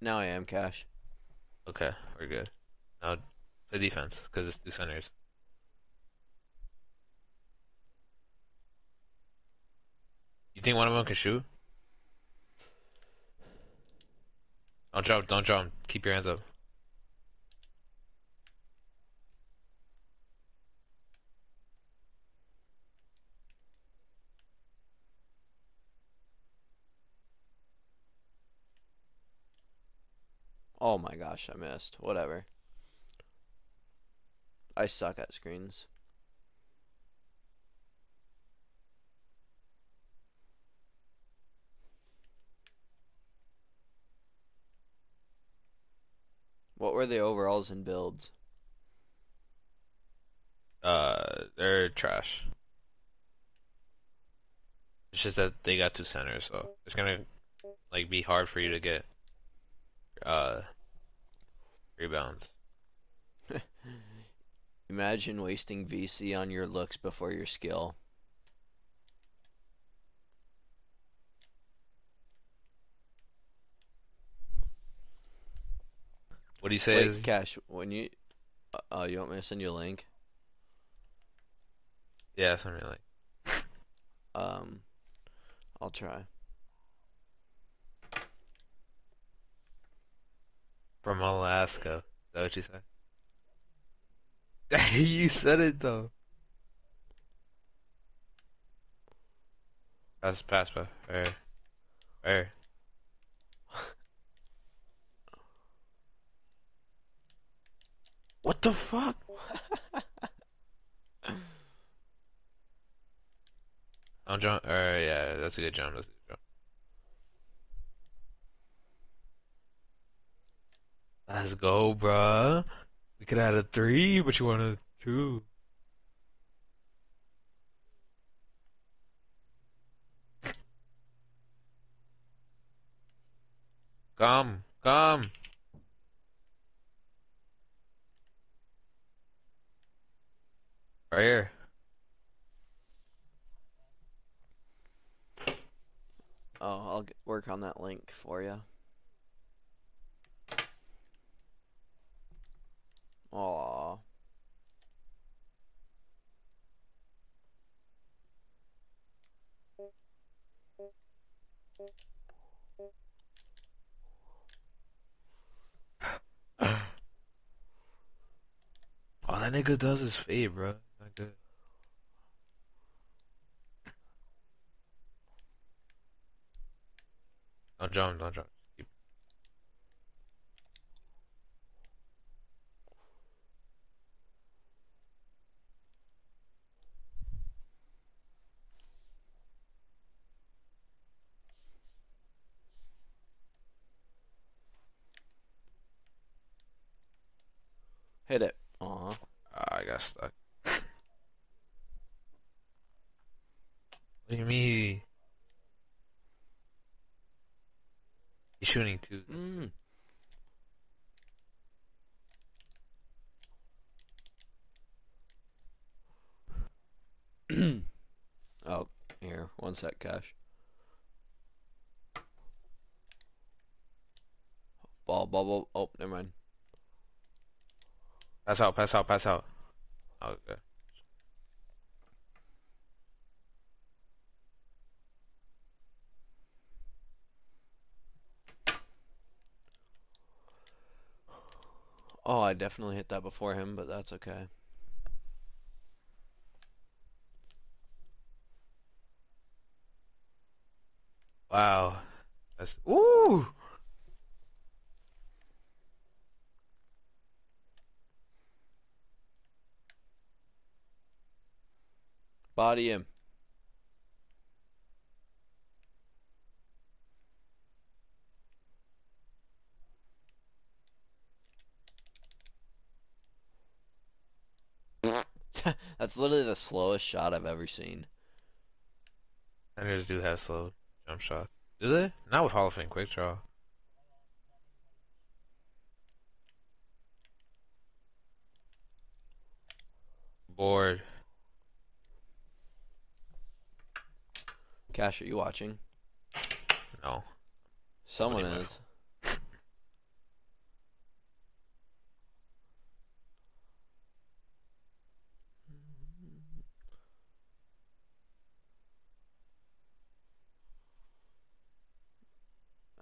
Now I am Cash. Okay, we're good. Now play defense because it's two centers. You think one of them can shoot? Don't jump, don't jump. Keep your hands up. Oh my gosh, I missed. Whatever. I suck at screens. What were the overalls and builds? They're trash. It's just that they got two centers, so it's gonna like be hard for you to get uh rebounds. Imagine wasting VC on your looks before your skill. What do you say Wait, is? Cash, when you you want me to send you a link? Yeah, something like Um, I'll try. from Alaska. Is that what you said? You said it though. Pass. Where? What the fuck? Don't jump. Yeah, that's a good jump. That's a good jump. Let's go, bruh. We could add a three, but you want a two. Come. Right here. Oh, I'll work on that link for you. Aw. All that nigga does is fade, bro. Not good. Don't jump. Keep. Hit it. Aw. I got stuck. What do you mean? He's shooting two. Mm. Oh, here. One sec, Cash. Ball. Oh, never mind. Pass out. Okay. Oh, I definitely hit that before him, but that's okay. Wow. That's ooh. Body him. That's literally the slowest shot I've ever seen. Centers do have slow jump shots. Do they? Not with Hall of Fame quick draw. Bored. Cash, are you watching? No. Someone Putting my is.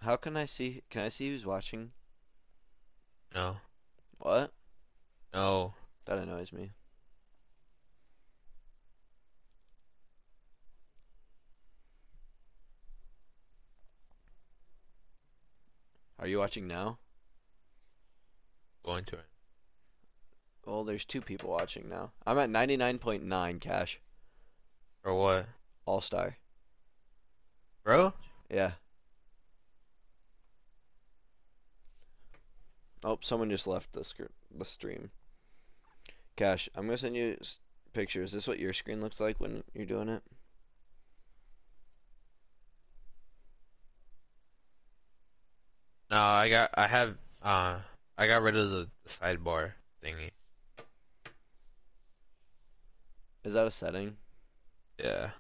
How can I see? Can I see who's watching? No. What? No. That annoys me. Are you watching now? Going to it. Well, there's two people watching now. I'm at 99.9 cash. Or what? All star. Bro? Yeah. Oh, someone just left the stream. Cash, I'm gonna send you picture. Is this what your screen looks like when you're doing it? No, I got rid of the sidebar thingy. Is that a setting? Yeah.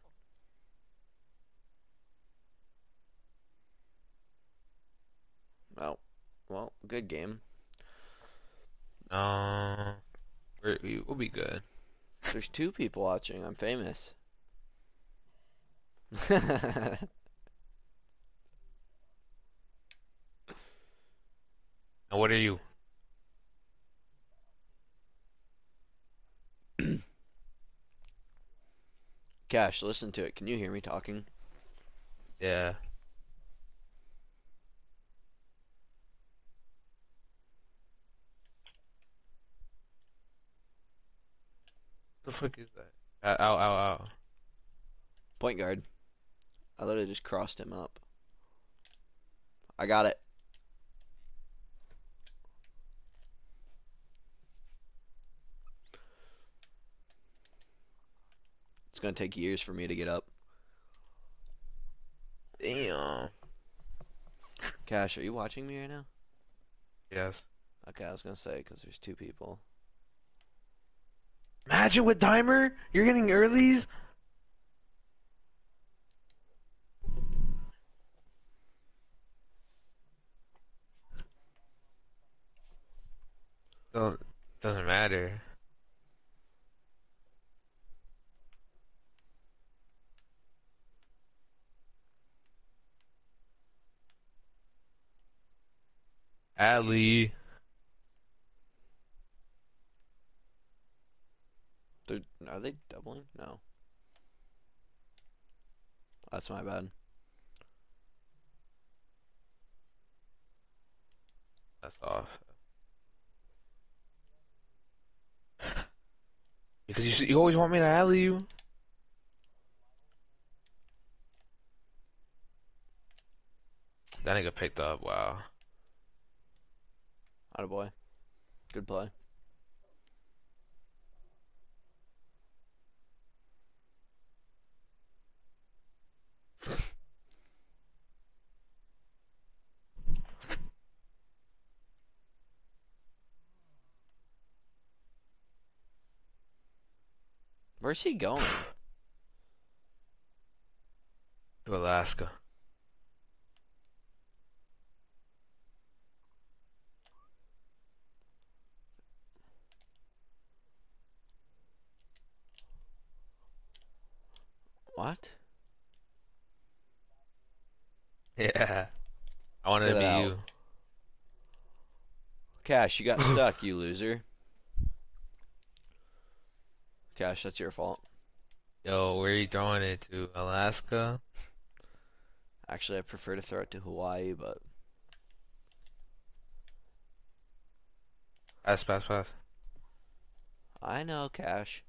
Oh, well, good game. No. We'll be good. There's two people watching. I'm famous. And what are you? Cash, listen to it. Can you hear me talking? Yeah. The fuck is that? Ow, ow, ow. Point guard. I literally just crossed him up. I got it. It's gonna take years for me to get up. Damn. Cash, are you watching me right now? Yes. Okay, I was gonna say because there's two people. Imagine with timer, you're getting earlies. Doesn't matter. Ali. Are they doubling? No. That's my bad. That's off. Because you always want me to alley you. That nigga picked up. Wow. Attaboy. Good play. Where's he going? To Alaska. What? Yeah. I wanted Get to it be out. you. Cash, you got stuck, you loser. Cash, that's your fault. Yo, where are you throwing it to? Alaska? Actually, I prefer to throw it to Hawaii, but Pass, pass, pass. I know, Cash.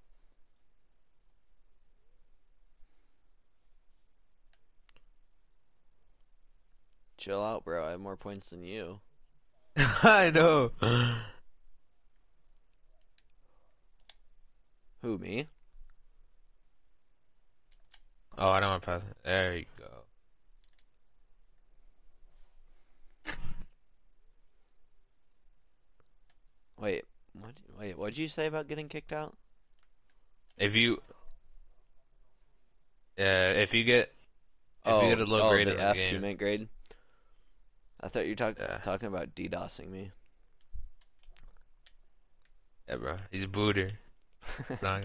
Chill out, bro. I have more points than you. I know. Who, me? Oh, I don't want to pass it. There you go. Wait, what? Wait, what'd you say about getting kicked out? If you, yeah, if you Oh, get a low oh, grade the in the F game, teammate grade. I thought you were yeah, talking about DDoSing me. yeah, bro, he's a booter. Nah,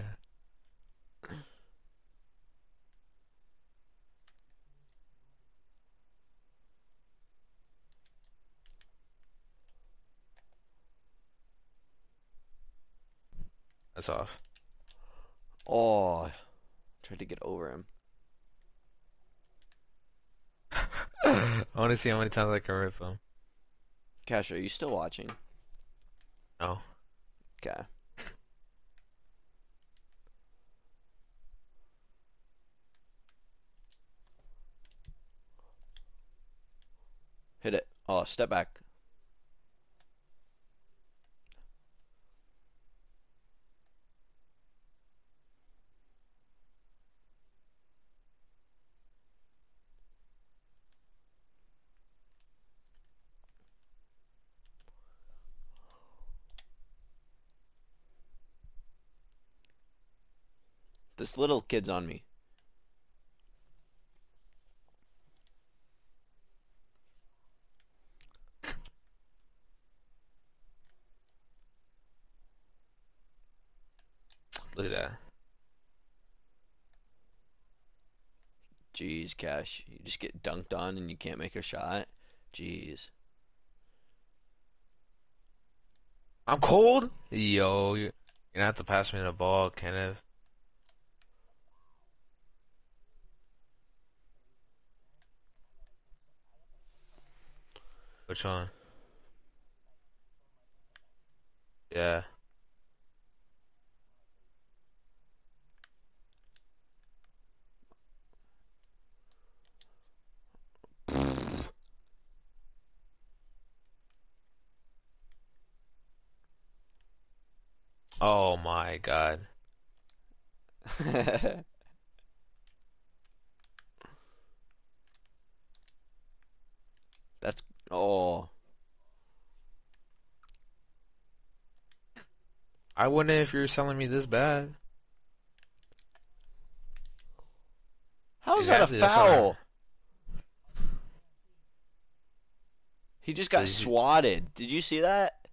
That's off. Oh, tried to get over him. I want to see how many times I can rip him. Cash, are you still watching? No. Okay. Hit it. Oh, step back. This little kid's on me. Look at that. Jeez, Cash. You just get dunked on and you can't make a shot? Jeez. I'm cold? Yo, you're gonna have to pass me the ball, Kenneth. Which one? Yeah. Oh my God. That's oh. I wouldn't if you're selling me this bad. How is that a Exactly, that's what I. foul? He just got Did you, swatted. Did you see that?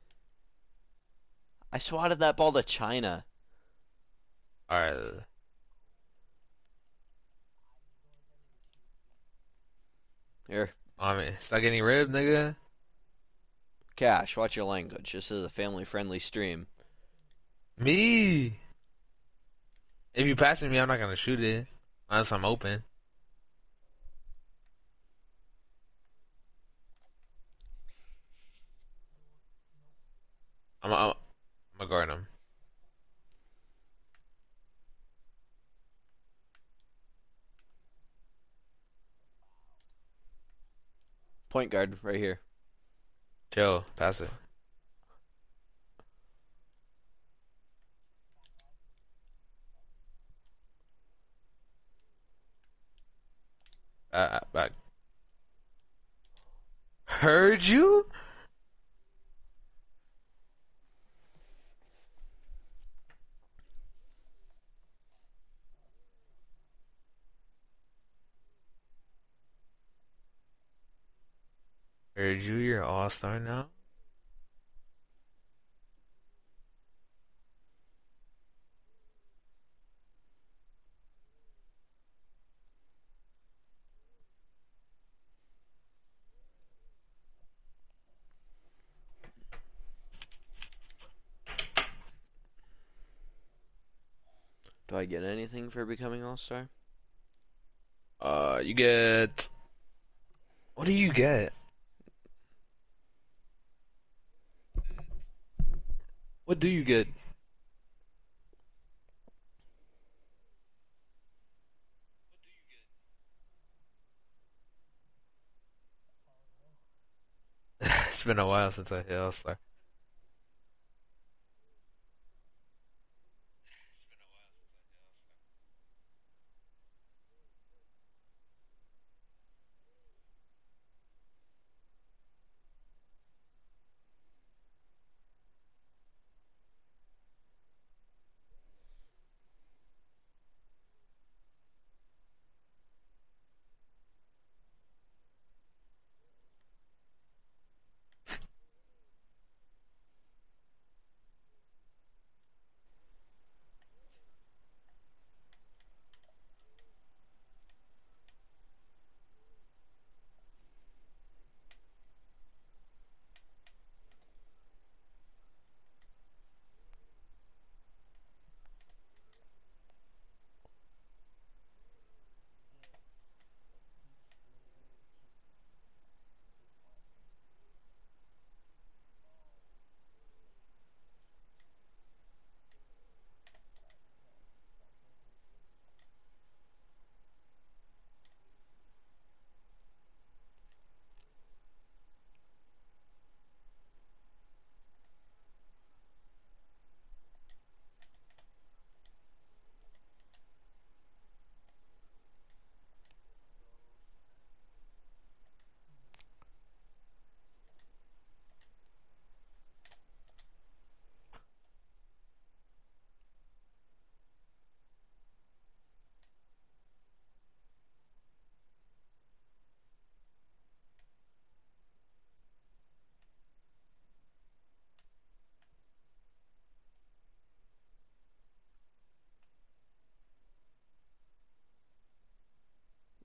I swatted that ball to China. alright. Here, I mean, it's not getting ribbed, nigga. Cash, watch your language. This is a family-friendly stream. Me. If you pass it to me, I'm not gonna shoot it unless I'm open. I'm gonna guard him. Point guard, right here. Chill, pass it. Back. Heard you? Heard you? You're an all-star now. Do I get anything for becoming All-Star? You get. What do you get? What do you get? It's been a while since I hit all-star.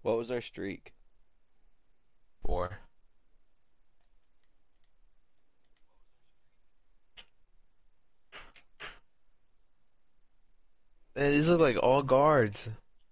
What was our streak? 4. Man, these look like all guards.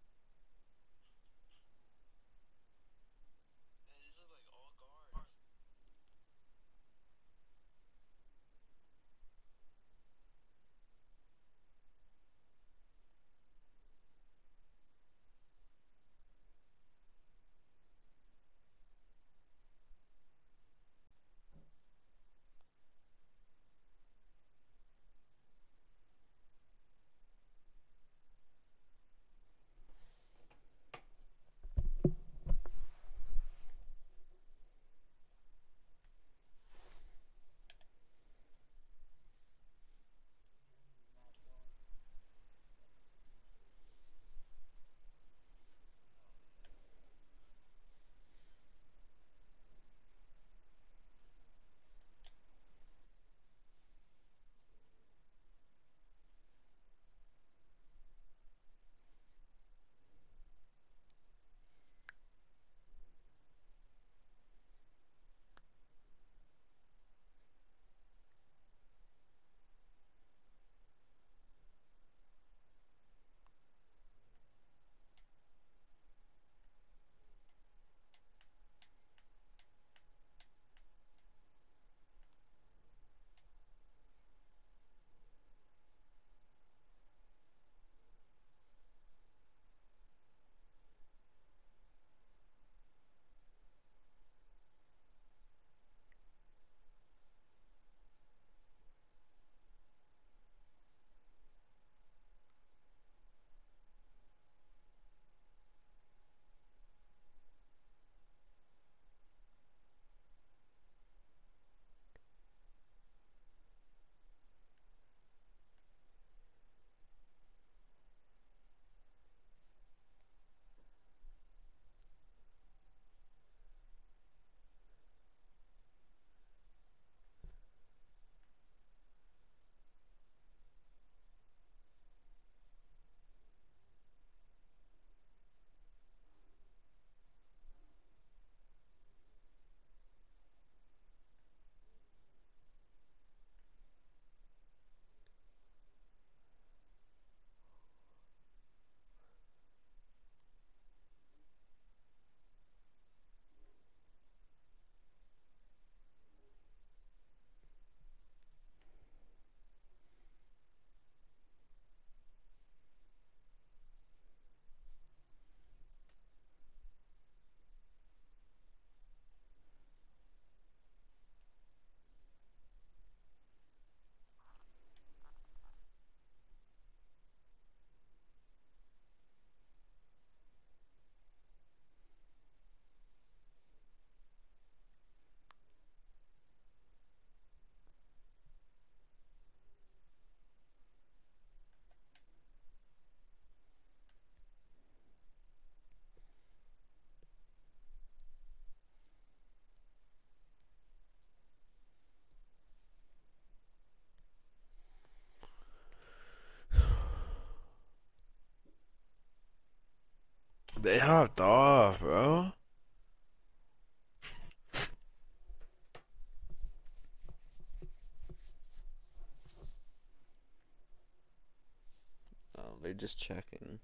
They hopped off, bro. Oh, they're just checking.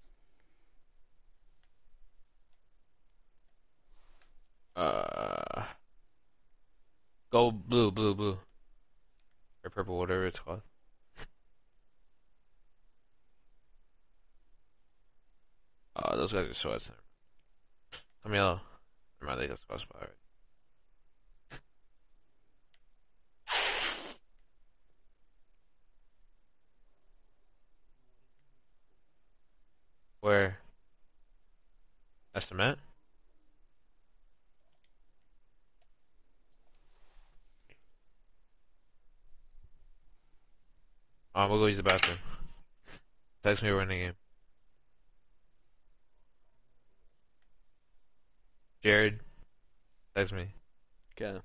Uh, Go blue, blue, blue, or purple, whatever it's called. Those guys are sweats. I'm yellow. Never mind, they got squad spot already. Where? Estimate? We'll go use the bathroom. Text me when the game. Jared, text me. Okay.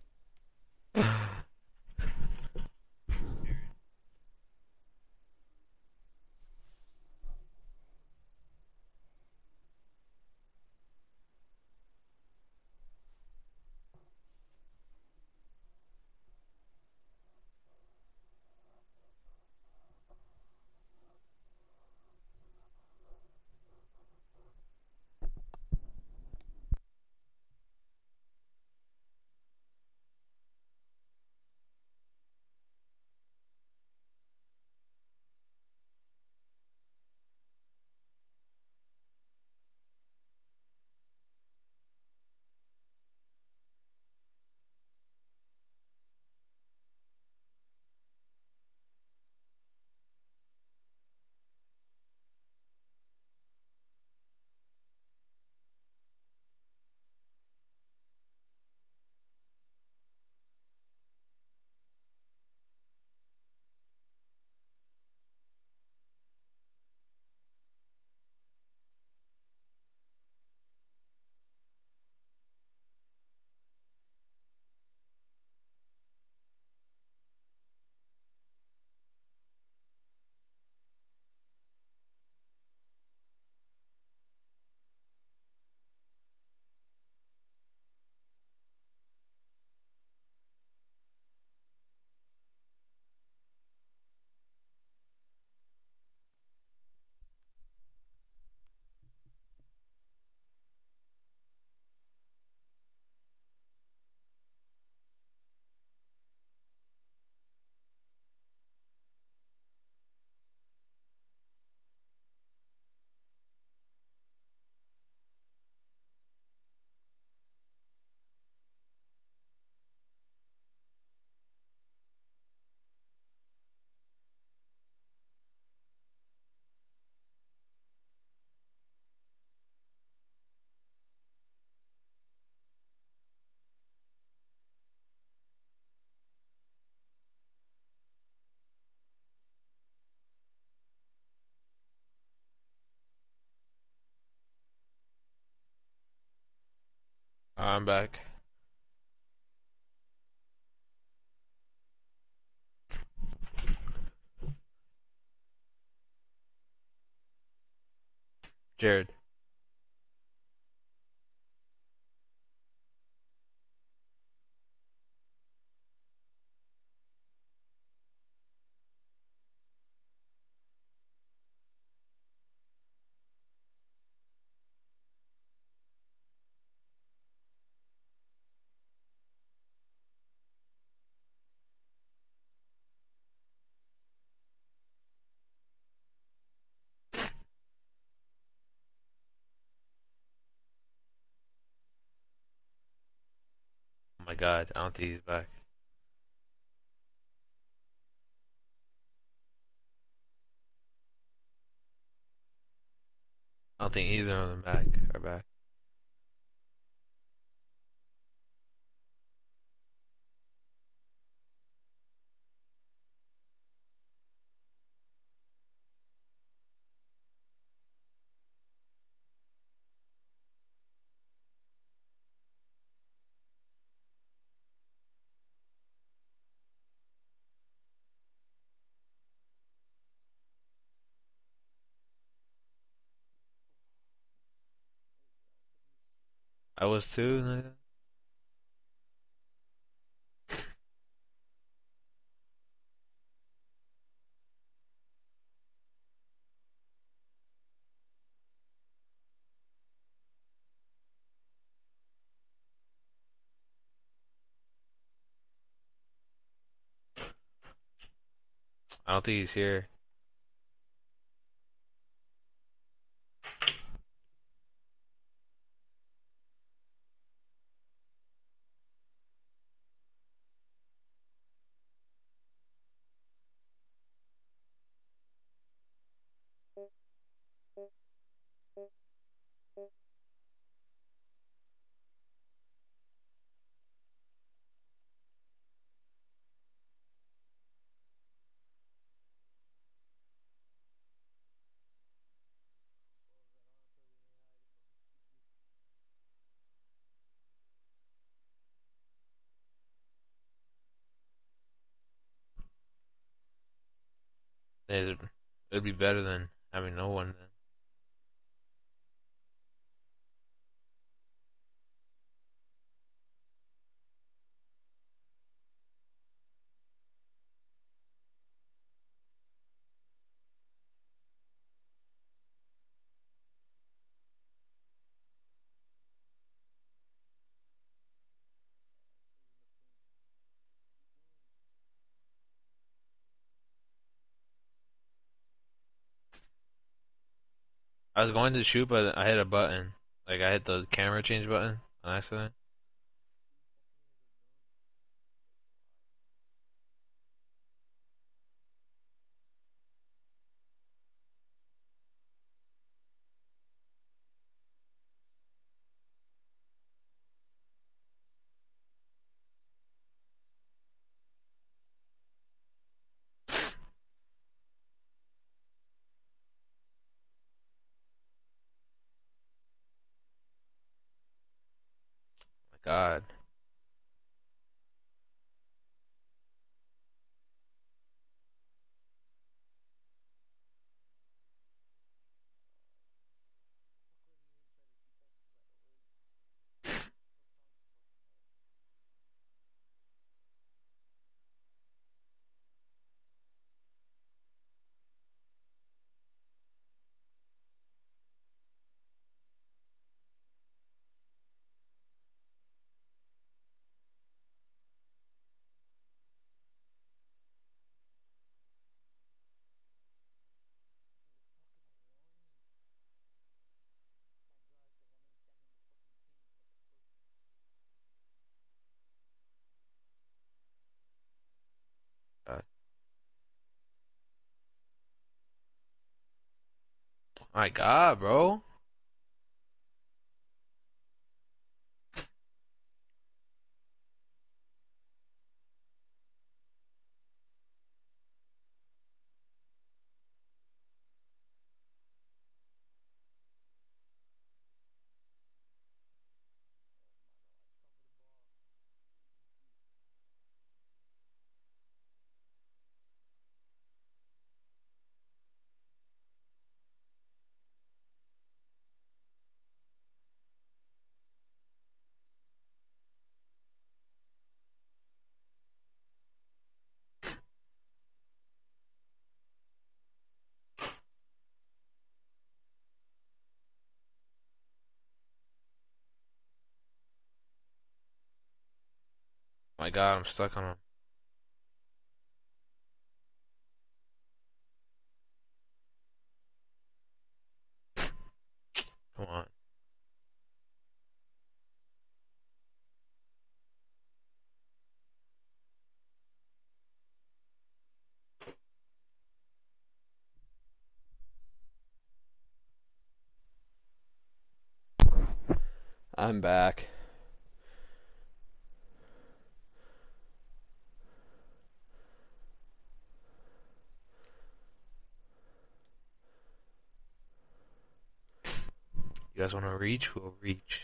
I'm back. Jared. Oh my god, I don't think he's back. I don't think either of them back are back. I was too, nigga. I don't think he's here. It'd be better than having no one then. I was going to shoot, but I hit a button. Like I hit the camera change button on accident. My God. God. My God, bro. My God, I'm stuck on him. Come on. I'm back. You guys want to reach? We'll reach.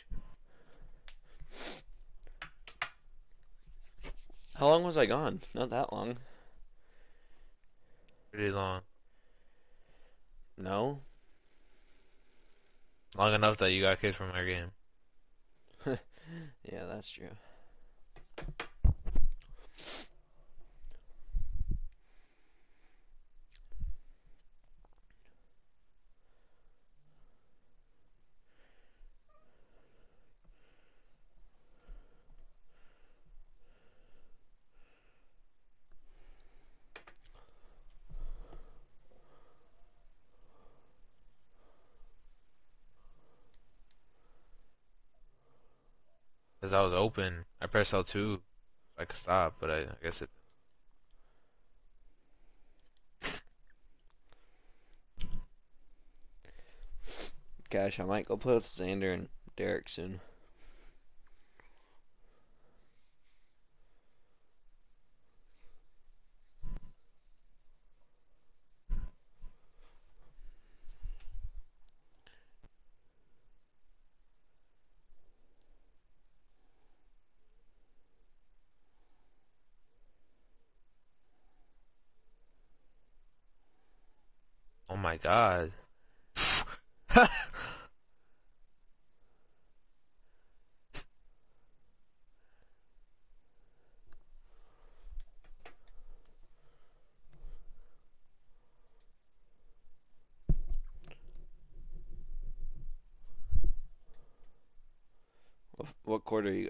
How long was I gone? Not that long. Pretty long. No? Long enough that you got kicked from our game. Yeah, that's true. Because I was open. I pressed L2 so I could stop, but I guess it. Gosh, I might go play with Xander and Derek soon. Oh my God. What quarter you,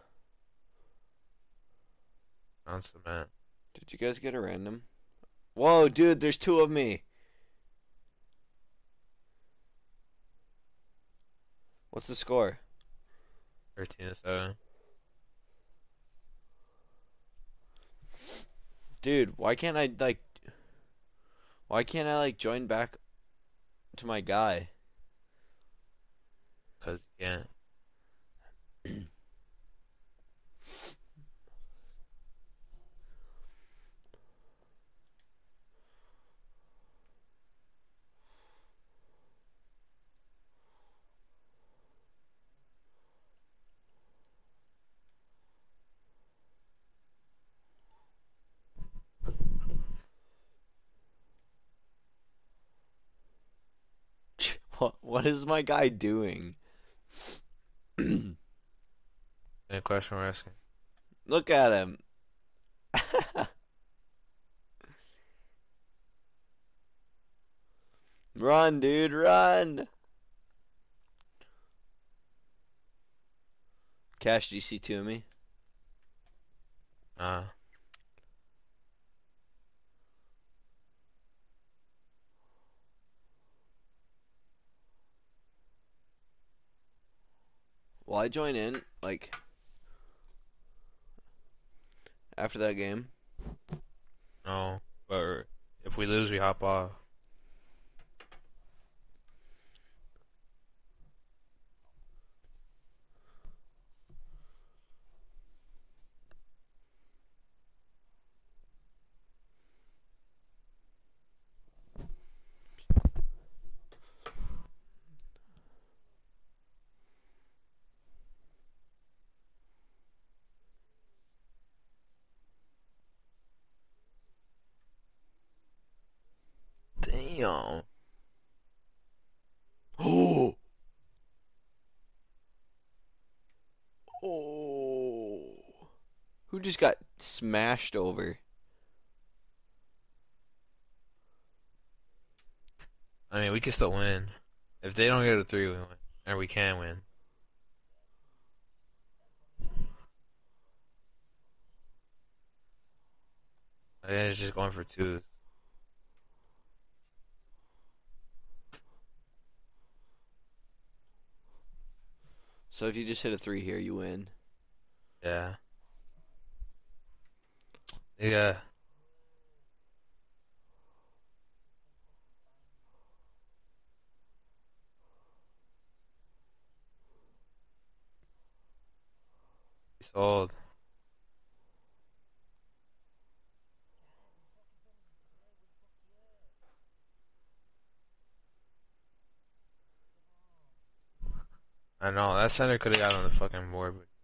On cement. did you guys get a random? Whoa, dude, there's two of me. What's the score? 13-7. Dude, why can't I like join back to my guy? Because you can't. What is my guy doing? Any question we're asking? Look at him. Run, dude, run. Cash, do you see two of me? Nah. Will I join in, like, after that game? No. But if we lose, we hop off. Damn. Oh, oh. Who just got smashed over? I mean, we can still win. If they don't get a 3, we win. Or we can win. I think it's just going for twos. So if you just hit a three here, you win. Yeah. Yeah. He sold. I know that center could have got on the fucking board, but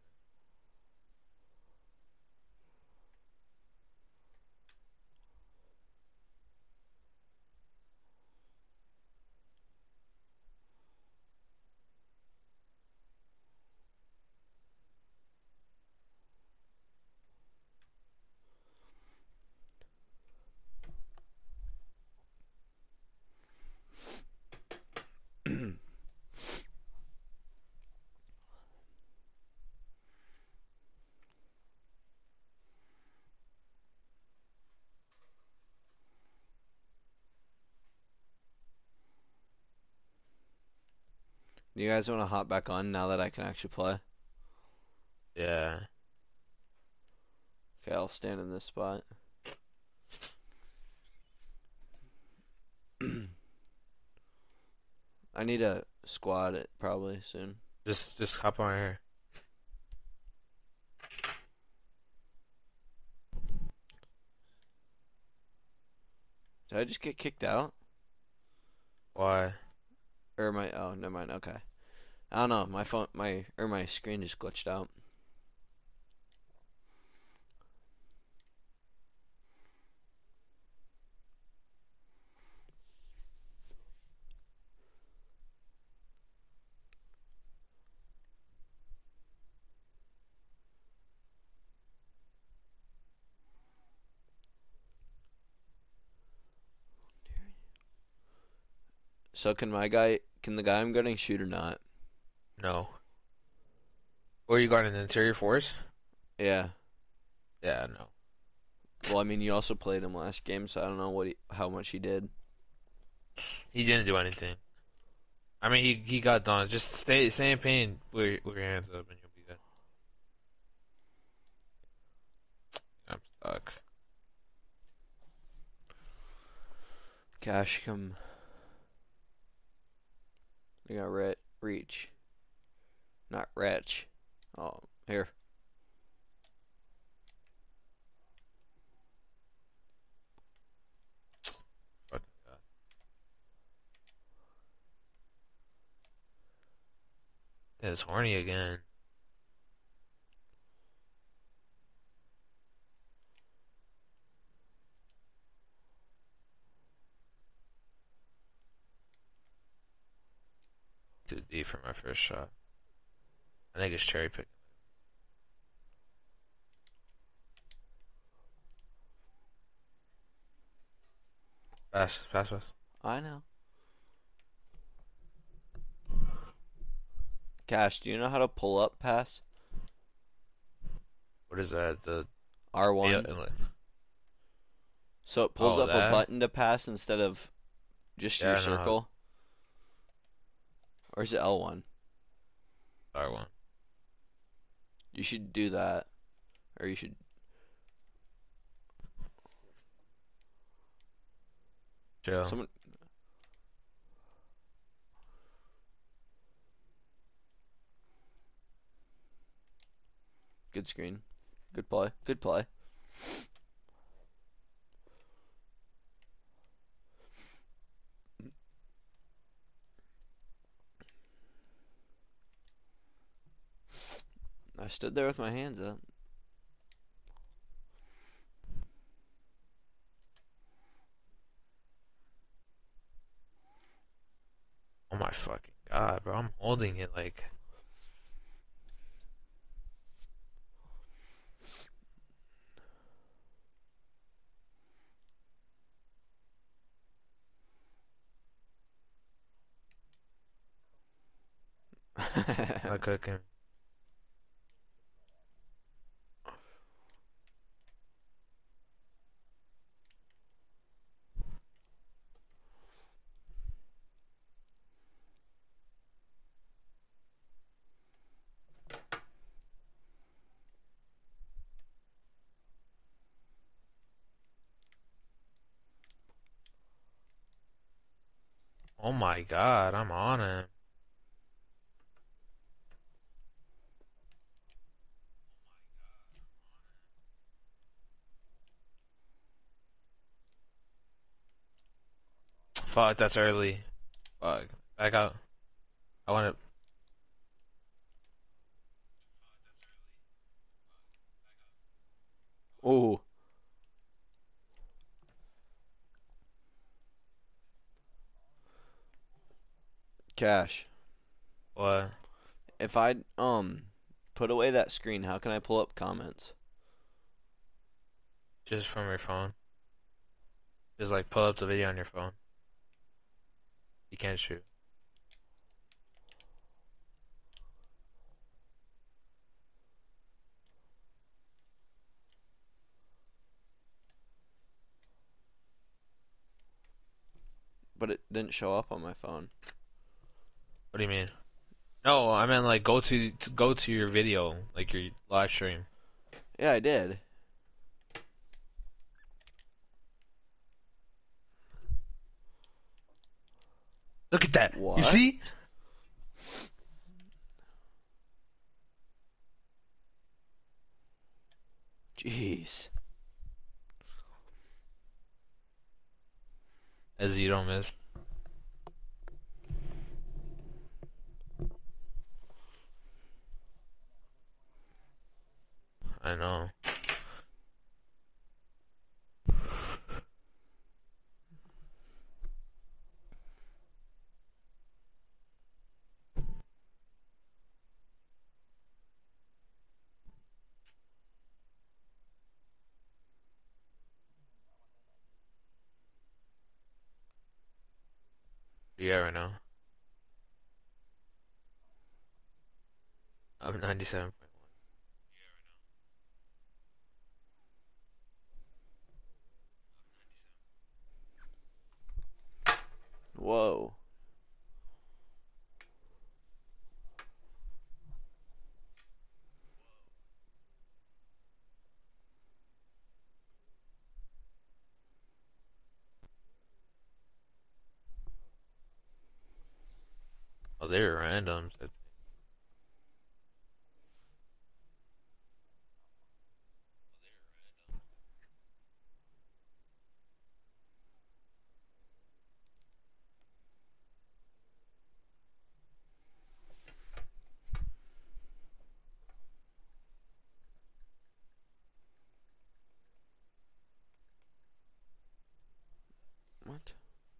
Do you guys want to hop back on now that I can actually play? yeah. Okay, I'll stand in this spot. I need to squad it probably soon. Just hop on here. Did I just get kicked out? Why? Or my oh, never mind. Okay. I don't know. My phone, my screen just glitched out. So can the guy I'm getting shoot or not? No. Where you got an interior force? Yeah. Yeah, no. Well, I mean, you also played him last game, so I don't know how much he did. He didn't do anything. I mean, he got done. Just stay in pain with your hands up, and you'll be good. I'm stuck. Cash, come. They got reach, not wretch. Oh, here. Fucking God. It's horny again. Too deep for my first shot. I think it's cherry pick. Pass, pass, pass. I know. Cash, do you know how to pull up pass? What is that? The R1. inlet. So it pulls Oh, up a that? button to pass instead of just your Yeah, no. circle. Or is it L1? R1. You should do that. Or you should. Chill. Someone. Good screen. Good play. Good play. I stood there with my hands up. Oh my fucking God, bro. I'm holding it like. Not cooking. Oh my god, I'm on him. Fuck, that's early. Fuck. Back out. I want to. Ooh, Cash. What? If I put away that screen, how can I pull up comments? Just from your phone. Just like pull up the video on your phone. You can't shoot. But it didn't show up on my phone. What do you mean? No, I meant like go to your video, like your live stream. Yeah, I did. Look at that. You What? see? Jeez. As you don't miss. I know. Yeah, right now. I'm 97. Whoa. Oh, they're randoms. What?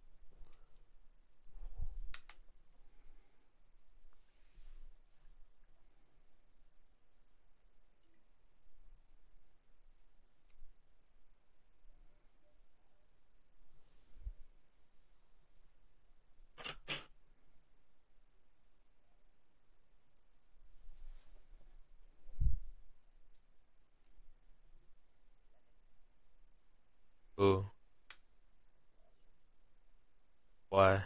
Ooh. Why?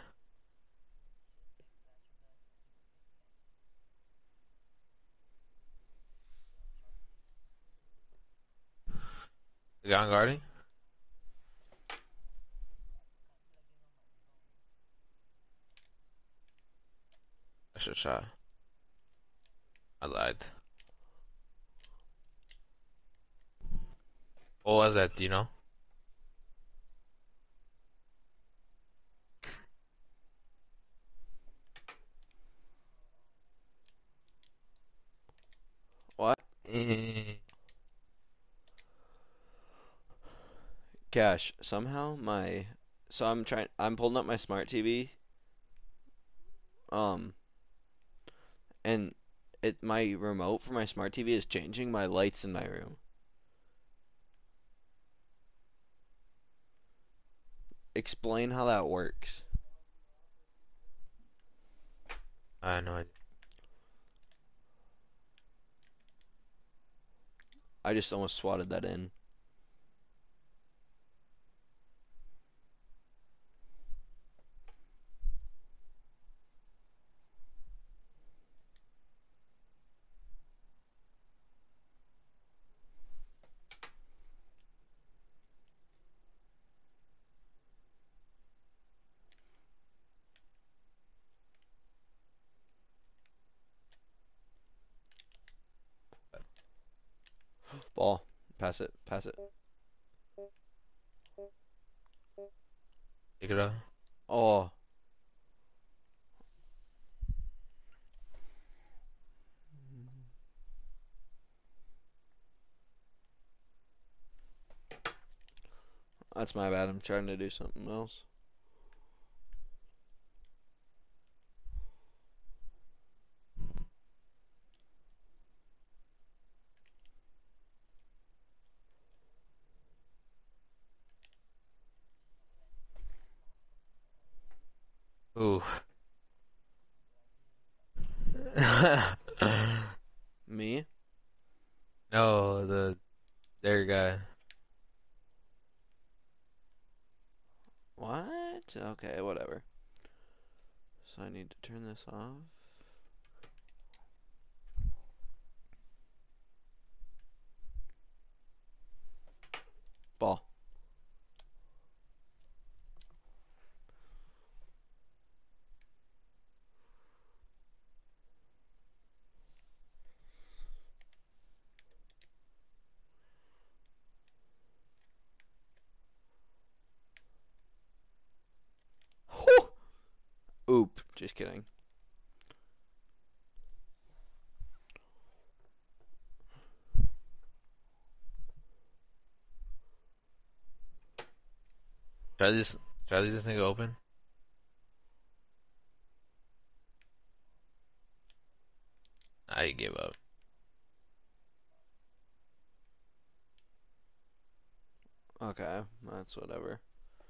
The guy on guarding? I should shot. I lied. What was that? Do you know? What? Eh. Cash. Somehow my so I'm pulling up my smart TV. Um and my remote for my smart TV is changing my lights in my room. Explain how that works. I had no idea. I just almost swatted that in. Ball. Pass it. Pass it. Pick it up. Oh. That's my bad. I'm trying to do something else. Ooh. Me? No, their guy. What? Okay, whatever. So I need to turn this off. Ball. Whew. Oop. Just kidding. Try this. Try this nigga open. I give up. Okay, that's whatever.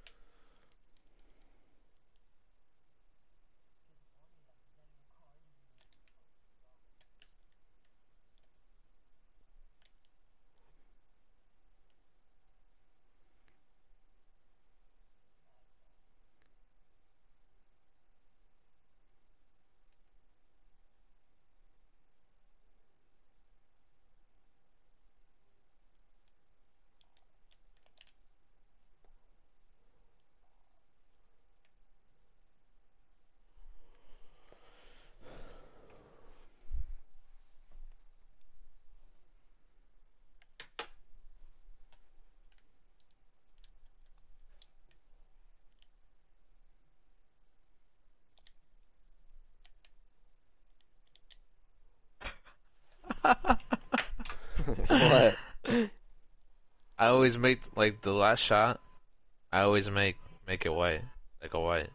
What? I always make like the last shot. I always make it white, like a white.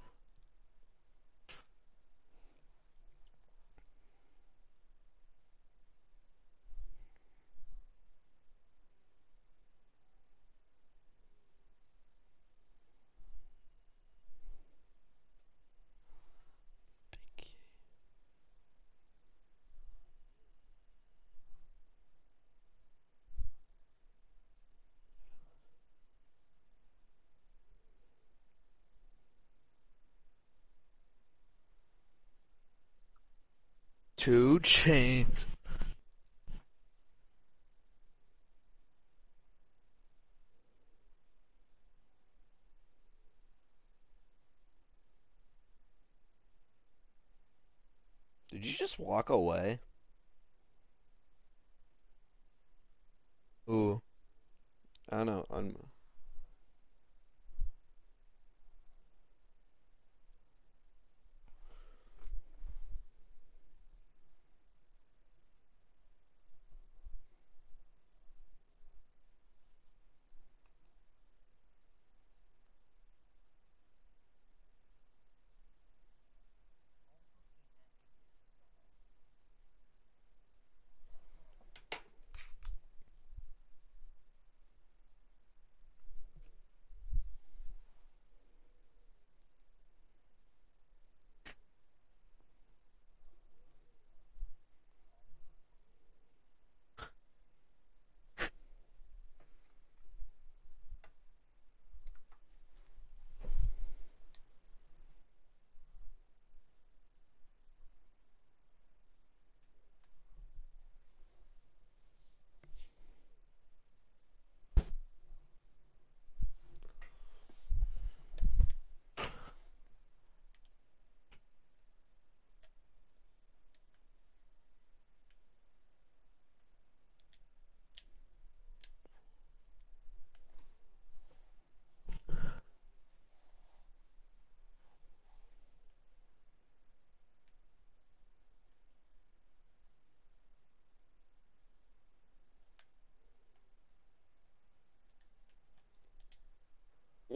Two chains. Did you just walk away? Ooh. I don't know.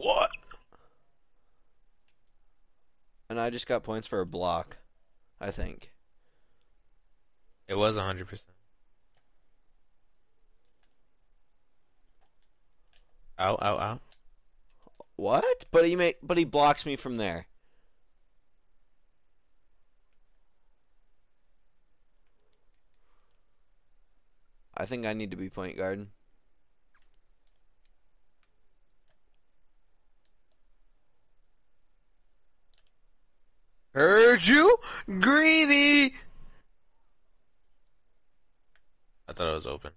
What? And I just got points for a block, I think. It was 100%. Out, out, out. What? But he blocks me from there. I think I need to be point guard. Heard you, Greeny. I thought it was open.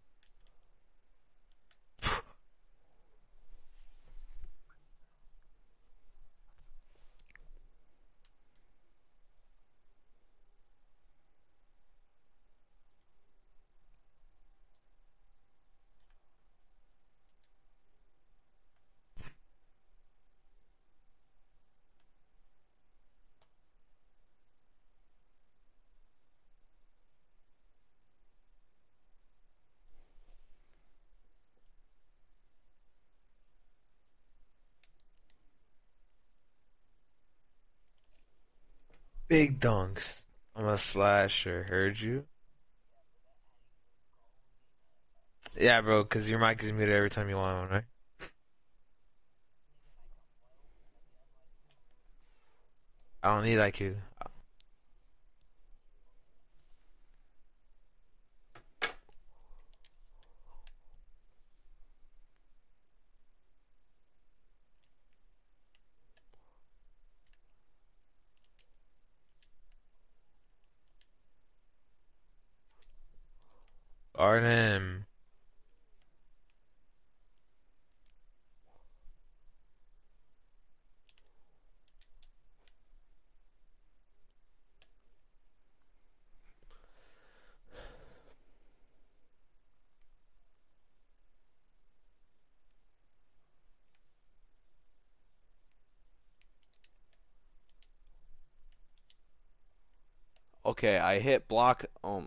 Big dunks. I'm a slasher. Heard you? Yeah, bro. Cause your mic is muted every time you want one, right? I don't need IQ. Arnhem. Okay, I hit block. Oh my.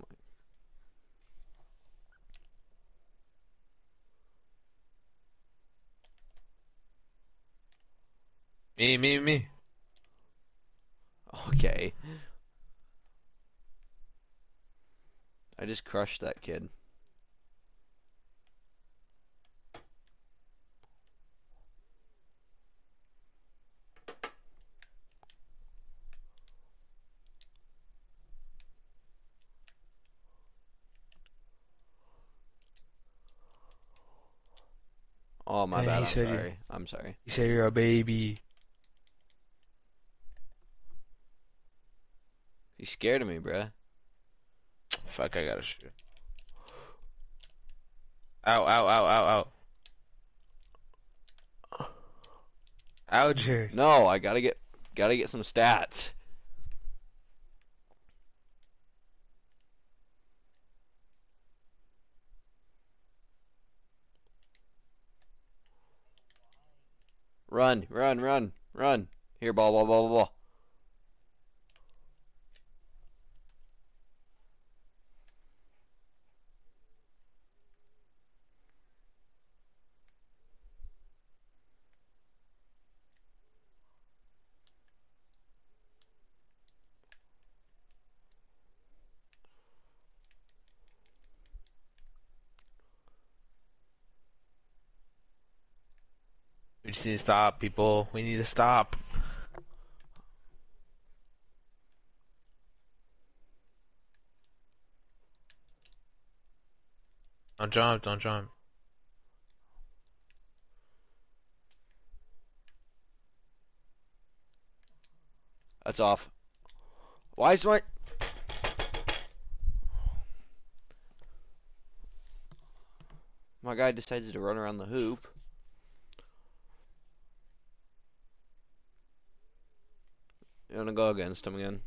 Me. Okay. I just crushed that kid. Oh, my Hey, bad. he I'm said you. sorry. I'm sorry. He said you're a baby. He's scared of me, bruh. Fuck, I gotta shoot. Ow, ow, ow, ow, ow. Alger. No, I gotta get some stats. Run, run, run, run. Here, ball, ball, ball, ball, ball. We just need to stop, people. We need to stop. Don't jump, don't jump. That's off. Why is my guy decides to run around the hoop? You wanna go against him again?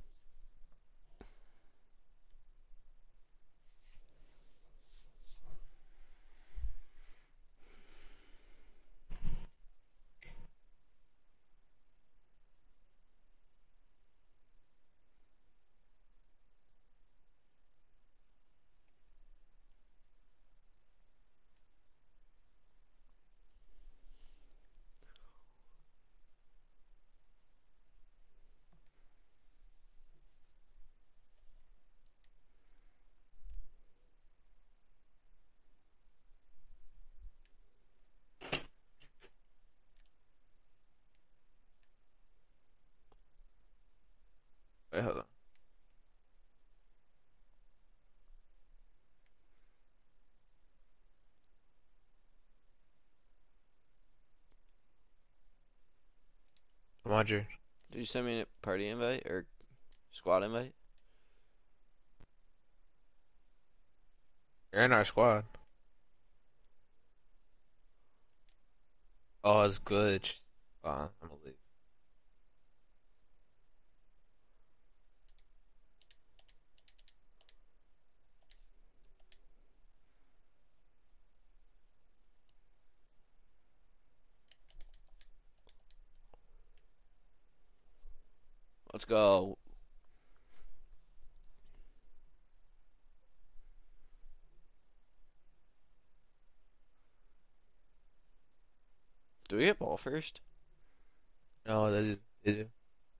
100. Did you send me a party invite or squad invite? You're in our squad. Oh, it's glitched. I'm gonna leave. Let's go. Do we get ball first? No, they do.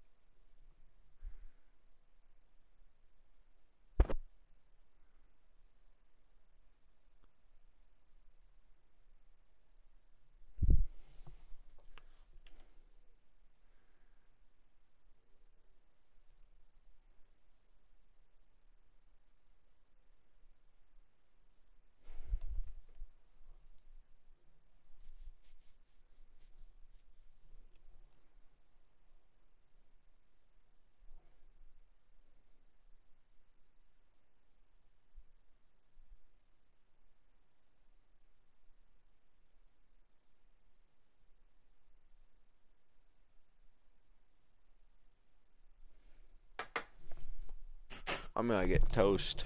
I'm gonna get toast.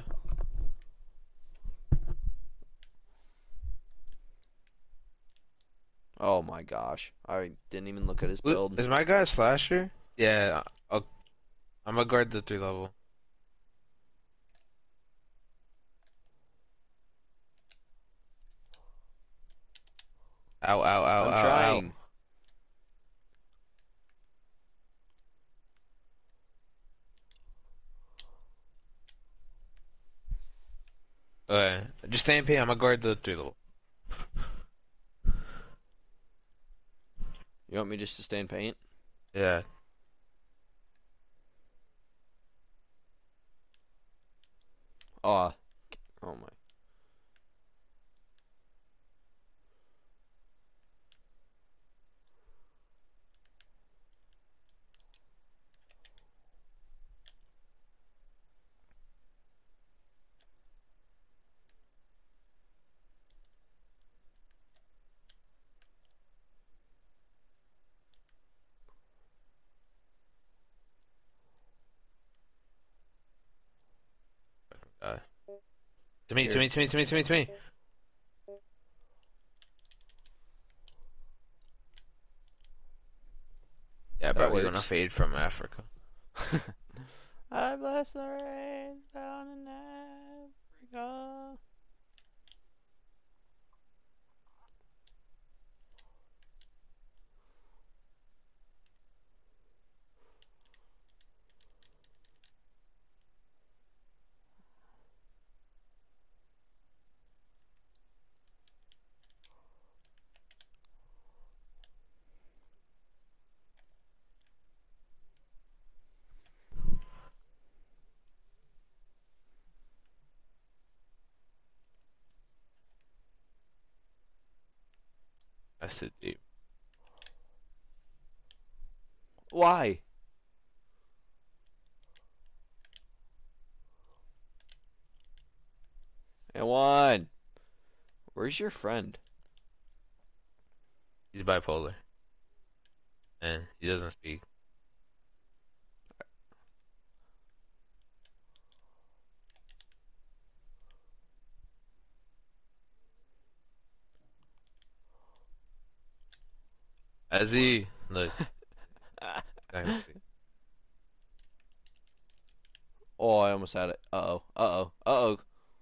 Oh my gosh. I didn't even look at his build. Is my guy a slasher? Yeah, I'm gonna guard the 3 level. Ow, ow, ow, I'm ow, ow. trying. Okay, just stay in P. I'm gonna guard the 3 level. You want me just to stay in paint? Yeah. Oh, oh my. Uh, to me, to Here. me, to me, to me, to me, to me. Yeah, That bro, you're gonna works. fade from Africa. I bless the rain down in Africa. That's too deep. Why? And one. Where's your friend? He's bipolar, and he doesn't speak. As he look, not gonna speak. Oh, I almost had it. Uh-oh. Uh-oh. Uh-oh.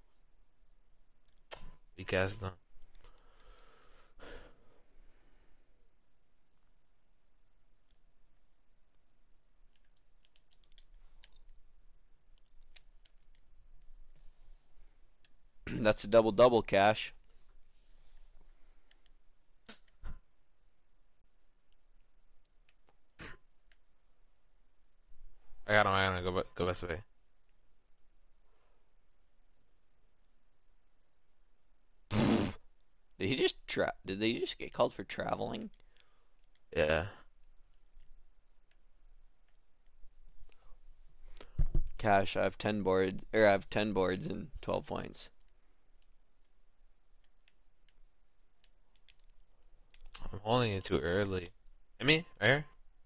He cast them. That's a double-double, Cash. I got him. I gotta go best way. Did he just Did they just get called for traveling? Yeah. Cash, I have 10 boards, or I have 10 boards and 12 points. I'm holding it too early. I mean, right here.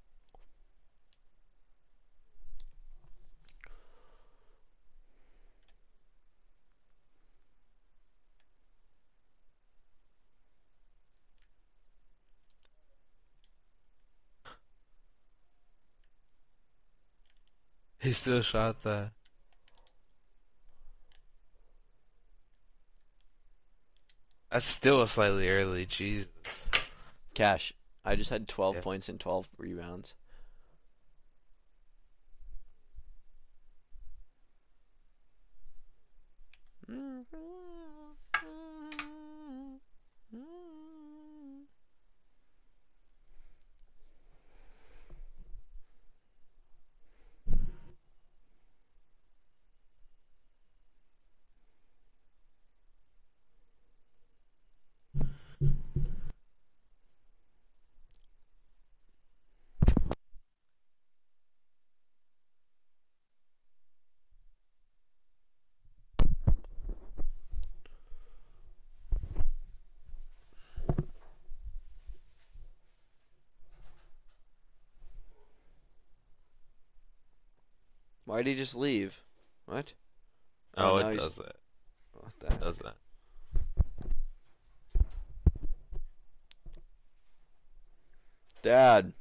He still shot that. That's still slightly early. Jesus. Cash, I just had 12 Yeah. points and 12 rebounds. Why'd he just leave? What? Oh, Oh, now it he's. does that. What the Does heck? that. Dad.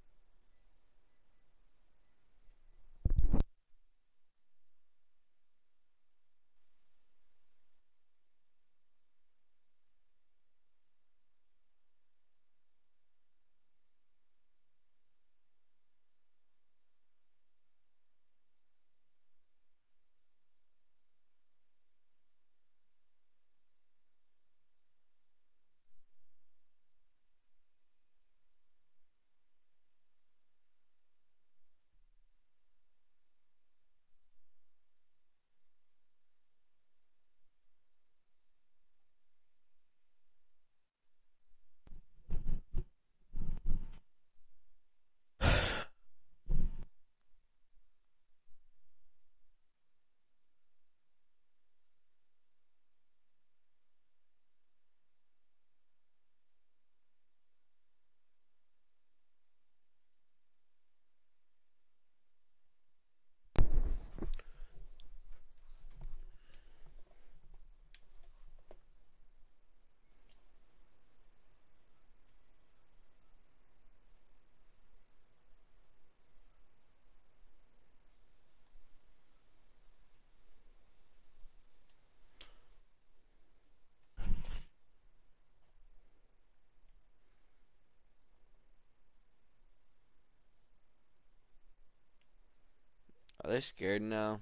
Are they scared now?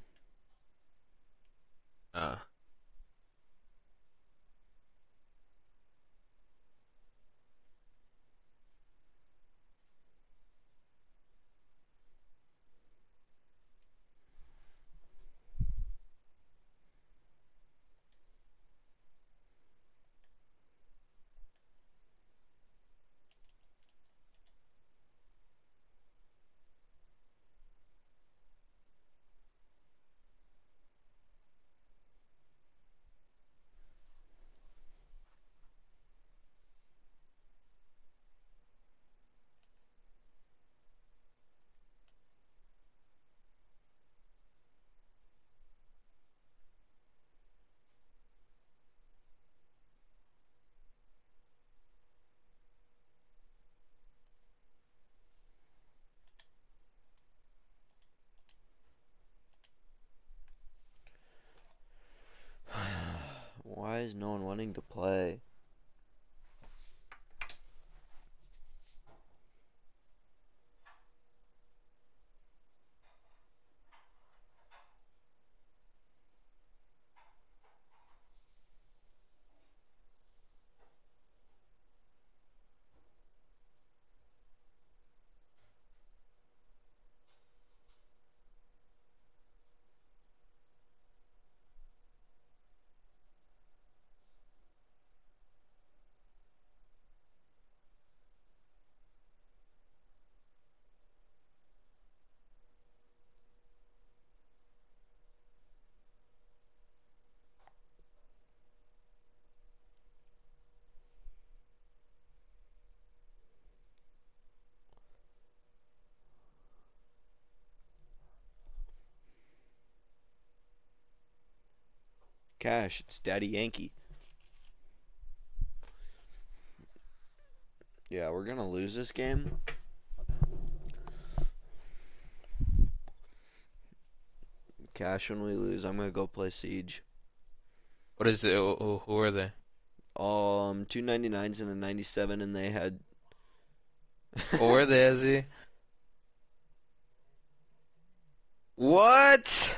Uh, Cash, it's Daddy Yankee. Yeah, we're gonna lose this game. Cash, when we lose, I'm gonna go play Siege. What is it? Who are they? Two 99s and a 97, and they had. Who are they, Ezzy? What?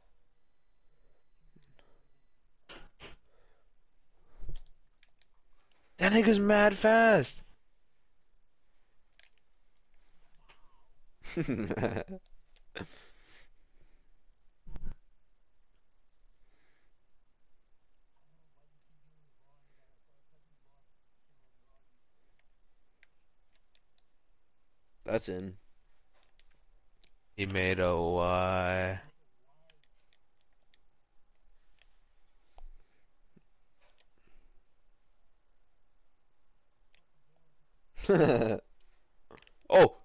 That nigga's mad fast. That's in. He made a Y. Oh.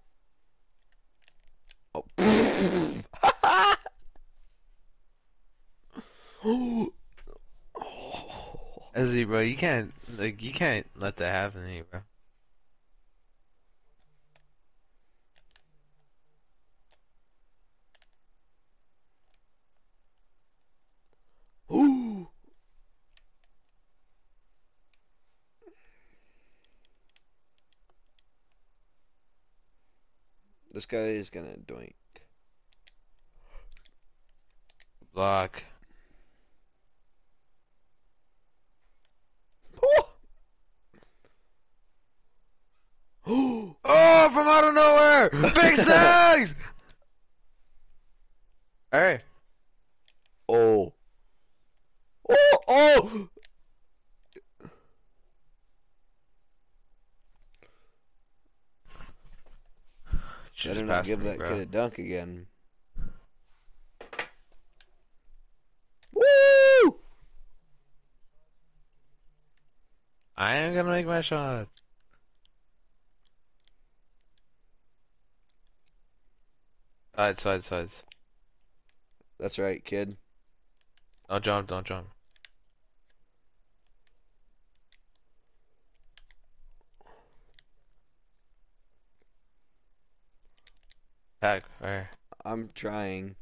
Oh. Ezzy, bro, you can't let that happen to you, bro. Oh. This guy is gonna doink. Block. Oh. Oh, from out of nowhere! Big snags! Alright. Oh. Oh. Oh. Should Better just not pass to give me, that kid bro. a dunk again. Woo! I am gonna make my shot. Sides. That's right, kid. Don't jump. Tag, alright. I'm trying.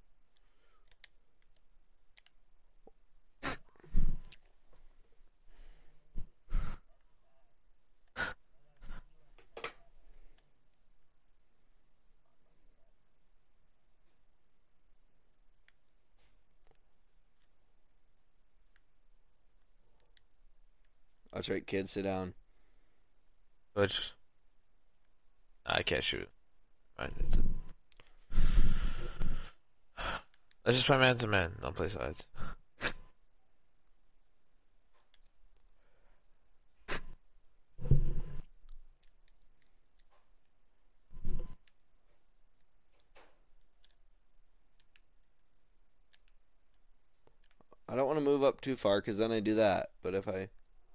That's right, kid. Sit down. Which, I can't shoot. Alright, let's just play man to man, don't play sides. I don't want to move up too far because then I do that. But if I.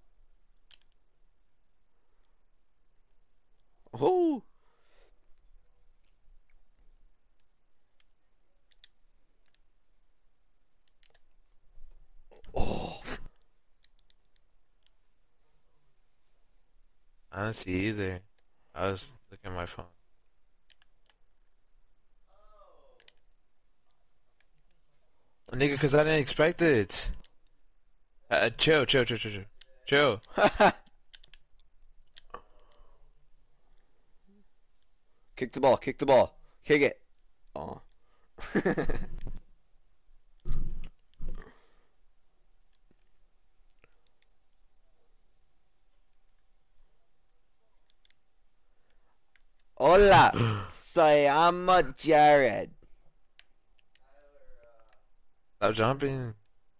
Oh! Oh! I don't see either. I was looking at my phone. Nigga, cause I didn't expect it. Chill. Chill. Kick the ball. Kick the ball. Kick it. Oh. Hola. Soy amo Jared. Stop jumping.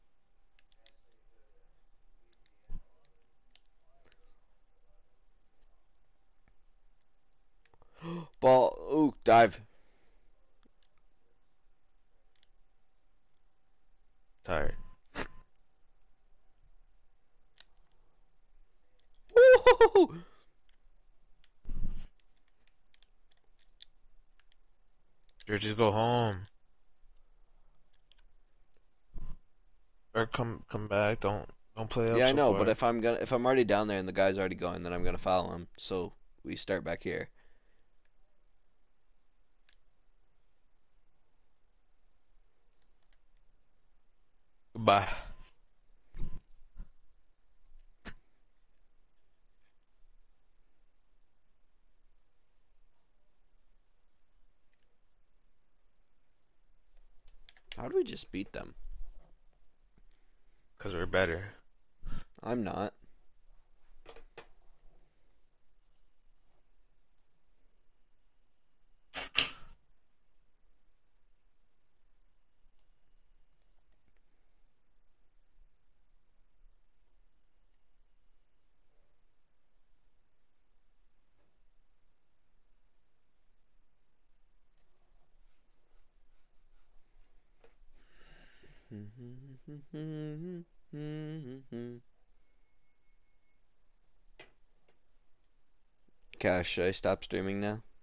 Ball. Ooh, dive. Tired. Woo! Just go home. or come back. Don't play up Yeah, I so know, but far. if I'm already down there and the guy's already going, then I'm gonna follow him. So we start back here. Goodbye. How do we just beat them? Cause we're better. I'm not. Cash, should I stop streaming now?